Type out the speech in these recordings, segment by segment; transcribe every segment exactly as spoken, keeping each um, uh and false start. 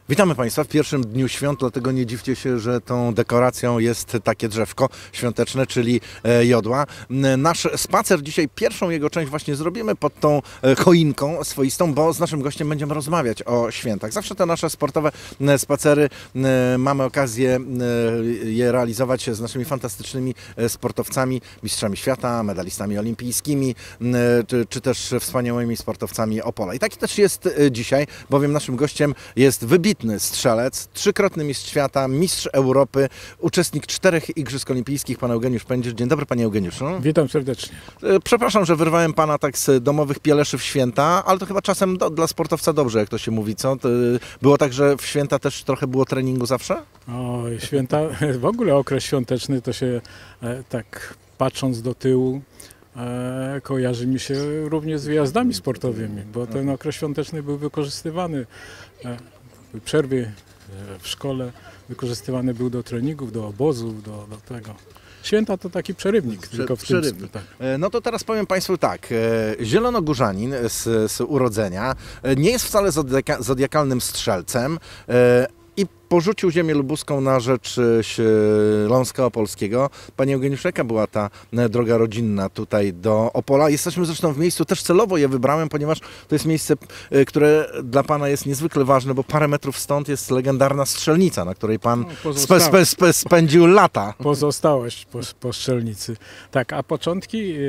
Witamy Państwa w pierwszym dniu świąt, dlatego nie dziwcie się, że tą dekoracją jest takie drzewko świąteczne, czyli jodła. Nasz spacer dzisiaj, pierwszą jego część właśnie zrobimy pod tą choinką swoistą, bo z naszym gościem będziemy rozmawiać o świętach. Zawsze te nasze sportowe spacery mamy okazję je realizować z naszymi fantastycznymi sportowcami, mistrzami świata, medalistami olimpijskimi, czy, czy też wspaniałymi sportowcami Opola. I taki też jest dzisiaj, bowiem naszym gościem jest wybitny strzelec, trzykrotny mistrz świata, mistrz Europy, uczestnik czterech Igrzysk Olimpijskich, pan Eugeniusz Pędzisz. Dzień dobry, panie Eugeniuszu. Witam serdecznie. Przepraszam, że wyrwałem pana tak z domowych pieleszy w święta, ale to chyba czasem do, dla sportowca dobrze, jak to się mówi, co? To było tak, że w święta też trochę było treningu zawsze? O, święta, w ogóle okres świąteczny to się e, tak patrząc do tyłu e, kojarzy mi się również z wyjazdami sportowymi, bo ten okres świąteczny był wykorzystywany. E, Przerwy w szkole wykorzystywany był do treningów, do obozów, do, do tego. Święta to taki przerywnik, Prze tylko w przerywnik. tym. Tak. No to teraz powiem Państwu tak, zielonogórzanin z, z urodzenia, nie jest wcale zodiaka, zodiakalnym strzelcem, i porzucił ziemię lubuską na rzecz Śląska Opolskiego. Panie Eugeniuszu, jaka była ta droga rodzinna tutaj do Opola? Jesteśmy zresztą w miejscu, też celowo je wybrałem, ponieważ to jest miejsce, które dla Pana jest niezwykle ważne, bo parę metrów stąd jest legendarna strzelnica, na której Pan no, spe, spe, spe, spędził lata. Pozostałość po, po strzelnicy. Tak, a początki e,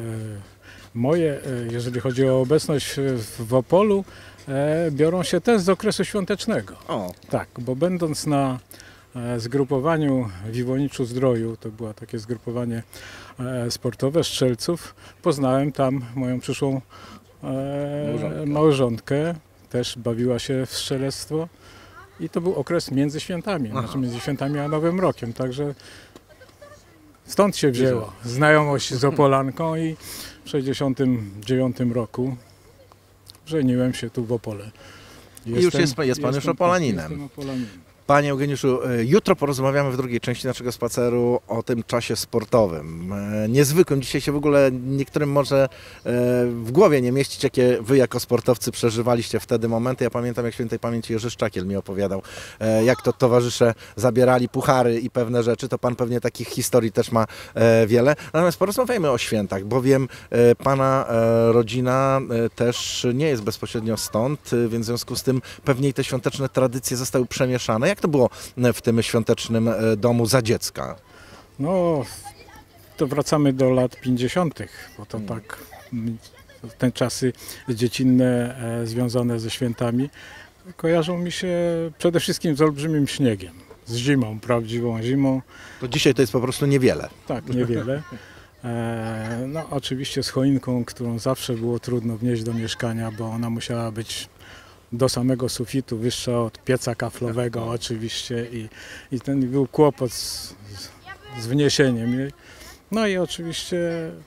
moje, e, jeżeli chodzi o obecność w, w Opolu, E, biorą się też z okresu świątecznego. O. Tak, bo będąc na e, zgrupowaniu w Iwoniczu-Zdroju, to było takie zgrupowanie e, sportowe strzelców, poznałem tam moją przyszłą e, małżonkę. małżonkę, też bawiła się w strzelectwo i to był okres między świętami, znaczy między świętami a Nowym Rokiem, także stąd się wzięła znajomość z Opolanką i w sześćdziesiątym dziewiątym roku żeniłem się tu w Opole. Jestem, I już jest, jest pan już Opolaninem. Panie Eugeniuszu, jutro porozmawiamy w drugiej części naszego spaceru o tym czasie sportowym. Niezwykłym. Dzisiaj się w ogóle niektórym może w głowie nie mieścić, jakie wy jako sportowcy przeżywaliście wtedy momenty. Ja pamiętam, jak świętej pamięci Jerzy Szczakiel mi opowiadał, jak to towarzysze zabierali puchary i pewne rzeczy. To pan pewnie takich historii też ma wiele. Natomiast porozmawiajmy o świętach, bowiem pana rodzina też nie jest bezpośrednio stąd, więc w związku z tym pewnie te świąteczne tradycje zostały przemieszane. Jak to było w tym świątecznym domu za dziecka? No, to wracamy do lat pięćdziesiątych, bo to hmm. tak, te czasy dziecinne e, związane ze świętami kojarzą mi się przede wszystkim z olbrzymim śniegiem, z zimą, prawdziwą zimą. To dzisiaj to jest po prostu niewiele. Tak, niewiele. E, no, oczywiście z choinką, którą zawsze było trudno wnieść do mieszkania, bo ona musiała być do samego sufitu, wyższa od pieca kaflowego oczywiście i, i ten był kłopot z, z wniesieniem jej. No i oczywiście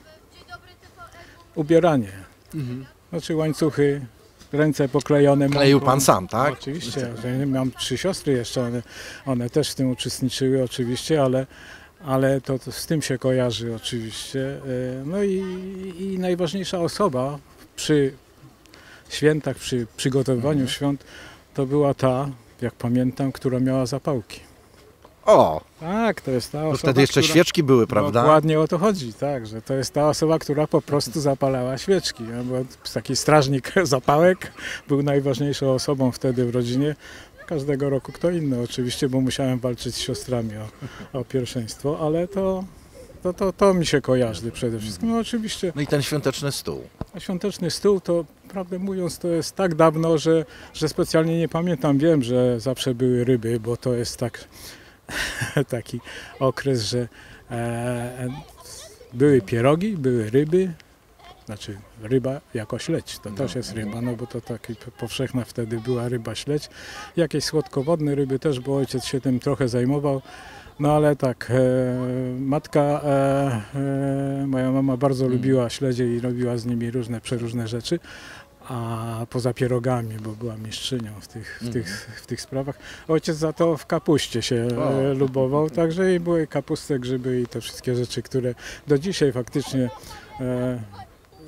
ubieranie, mhm. znaczy łańcuchy, ręce poklejone. Kleił pan sam, tak? Oczywiście, mam trzy siostry jeszcze, one, one też w tym uczestniczyły oczywiście, ale, ale to, to z tym się kojarzy oczywiście. No i, i najważniejsza osoba przy świętach, przy przygotowywaniu mhm. świąt, to była ta, jak pamiętam, która miała zapałki. O! Tak, to jest ta osoba, wtedy jeszcze która, świeczki były, prawda? Dokładnie o to chodzi, tak, że to jest ta osoba, która po prostu zapalała świeczki. Bo taki strażnik zapałek był najważniejszą osobą wtedy w rodzinie. Każdego roku kto inny oczywiście, bo musiałem walczyć z siostrami o, o pierwszeństwo, ale to... To, to, to mi się kojarzy przede wszystkim. No, oczywiście. No i ten świąteczny stół. A świąteczny stół to, prawdę mówiąc, to jest tak dawno, że, że specjalnie nie pamiętam. Wiem, że zawsze były ryby, bo to jest tak, taki okres, że e, były pierogi, były ryby, znaczy ryba jako śledź, to no, też jest ryba, no bo to taki powszechna wtedy była ryba śledź. Jakieś słodkowodne ryby też, bo ojciec się tym trochę zajmował. No ale tak, e, matka, e, e, moja mama bardzo hmm. lubiła śledzie i robiła z nimi różne, przeróżne rzeczy, a poza pierogami, bo była mistrzynią w tych, w tych, w tych sprawach. Ojciec za to w kapuście się e, lubował, także i były kapustę, grzyby i te wszystkie rzeczy, które do dzisiaj faktycznie e,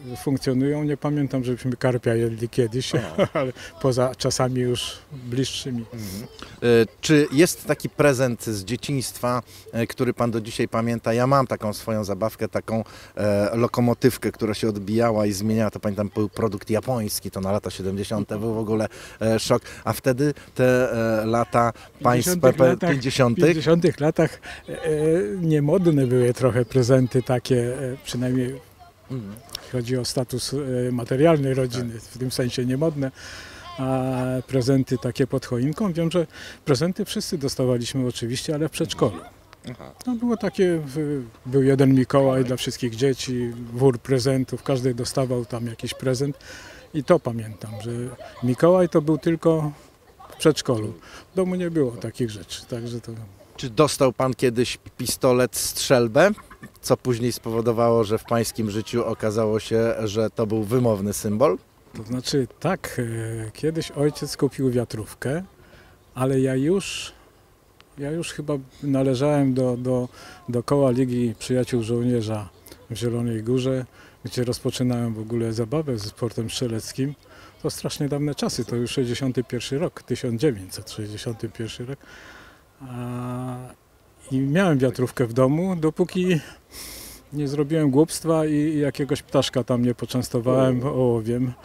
funkcjonują. Nie pamiętam, żebyśmy karpia jedli kiedyś, ale poza czasami już bliższymi. Mhm. Czy jest taki prezent z dzieciństwa, który pan do dzisiaj pamięta? Ja mam taką swoją zabawkę, taką e, lokomotywkę, która się odbijała i zmieniała. To pamiętam, był produkt japoński, to na lata siedemdziesiąte był w ogóle e, szok. A wtedy te e, lata państwa pięćdziesiątych. W pięćdziesiątych latach e, niemodne były trochę prezenty takie, e, przynajmniej mhm. chodzi o status e, materialny rodziny, tak. W tym sensie niemodne. A prezenty takie pod choinką, wiem, że prezenty wszyscy dostawaliśmy oczywiście, ale w przedszkolu. No było takie, był jeden Mikołaj dla wszystkich dzieci, wór prezentów, każdy dostawał tam jakiś prezent i to pamiętam, że Mikołaj to był tylko w przedszkolu. W domu nie było takich rzeczy, także to... Czy dostał pan kiedyś pistolet strzelbę, co później spowodowało, że w pańskim życiu okazało się, że to był wymowny symbol? To znaczy tak, kiedyś ojciec kupił wiatrówkę, ale ja już, ja już chyba należałem do, do, do koła Ligi Przyjaciół Żołnierza w Zielonej Górze, gdzie rozpoczynałem w ogóle zabawę ze sportem strzeleckim. To strasznie dawne czasy, to już sześćdziesiąty pierwszy rok, tysiąc dziewięćset sześćdziesiąty pierwszy rok. A, I miałem wiatrówkę w domu, dopóki nie zrobiłem głupstwa i jakiegoś ptaszka tam nie poczęstowałem ołowiem.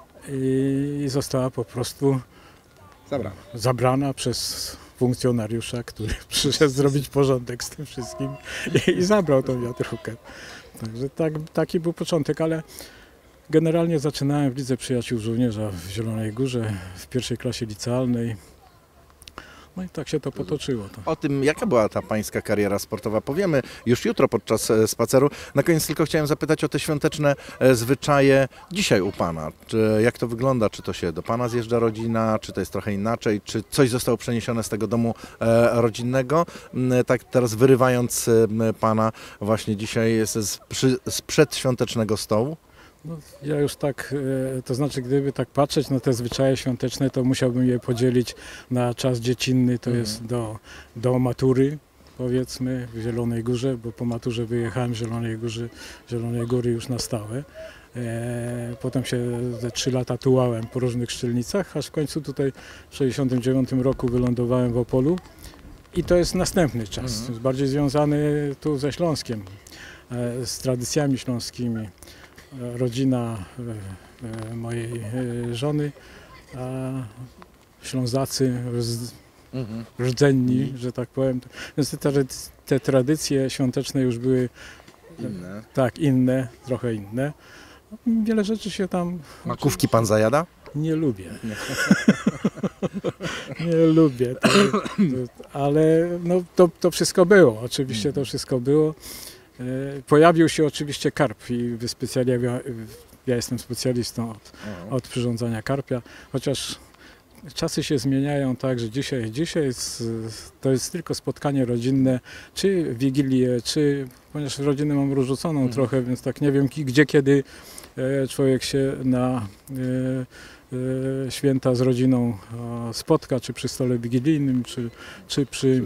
I została po prostu zabrana, zabrana przez funkcjonariusza, który przyszedł zrobić porządek z tym wszystkim i, i zabrał tą wiatrówkę. Także tak, taki był początek, ale generalnie zaczynałem w Lidze Przyjaciół Żołnierza w Zielonej Górze w pierwszej klasie licealnej. No i tak się to potoczyło. To. O tym, jaka była ta pańska kariera sportowa, powiemy już jutro podczas spaceru. Na koniec tylko chciałem zapytać o te świąteczne zwyczaje dzisiaj u pana. Czy, jak to wygląda? Czy to się do pana zjeżdża rodzina? Czy to jest trochę inaczej? Czy coś zostało przeniesione z tego domu e, rodzinnego? Tak teraz wyrywając pana właśnie dzisiaj z, przy, z przedświątecznego stołu. No, ja już tak, to znaczy gdyby tak patrzeć na te zwyczaje świąteczne, to musiałbym je podzielić na czas dziecinny, to mhm. jest do, do matury, powiedzmy, w Zielonej Górze, bo po maturze wyjechałem z Zielonej Góry, Zielonej Góry już na stałe. E, potem się ze trzy lata tułałem po różnych szczelnicach, aż w końcu tutaj w sześćdziesiątym dziewiątym roku wylądowałem w Opolu i to jest następny czas, mhm. jest bardziej związany tu ze Śląskiem, e, z tradycjami śląskimi. Rodzina mojej żony, a Ślązacy rdzenni, że tak powiem. Więc te, te tradycje świąteczne już były inne. Tak, inne, trochę inne. Wiele rzeczy się tam... Makówki pan zajada? Nie lubię. Nie, nie lubię, to, to, ale no, to, to wszystko było, oczywiście to wszystko było. Pojawił się oczywiście karp i wyspecjalizował, ja jestem specjalistą od, od przyrządzania karpia, chociaż czasy się zmieniają tak, że dzisiaj, dzisiaj jest, to jest tylko spotkanie rodzinne, czy wigilię, czy, ponieważ rodzinę mam rozrzuconą mhm. trochę, więc tak nie wiem gdzie, kiedy człowiek się na e, e, święta z rodziną spotka, czy przy stole wigilijnym, czy, czy przy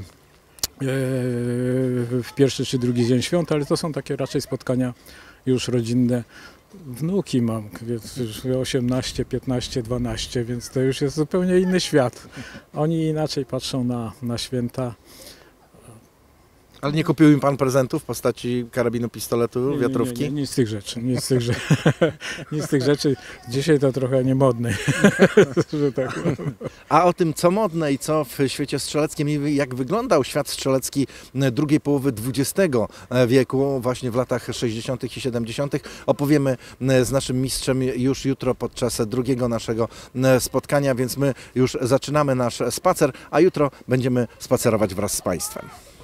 w pierwszy czy drugi dzień świąt, ale to są takie raczej spotkania już rodzinne. Wnuki mam, już osiemnaście, piętnaście, dwanaście, więc to już jest zupełnie inny świat. Oni inaczej patrzą na, na święta. Ale nie kupił im pan prezentów w postaci karabinu, pistoletu, nie, wiatrówki? Nie, nie, nic z tych rzeczy, nic z tych, rzeczy. nic z tych rzeczy. Dzisiaj to trochę niemodne. że tak. A o tym, co modne i co w świecie strzeleckim i jak wyglądał świat strzelecki drugiej połowy dwudziestego wieku, właśnie w latach sześćdziesiątych i siedemdziesiątych, opowiemy z naszym mistrzem już jutro podczas drugiego naszego spotkania, więc my już zaczynamy nasz spacer, a jutro będziemy spacerować wraz z państwem.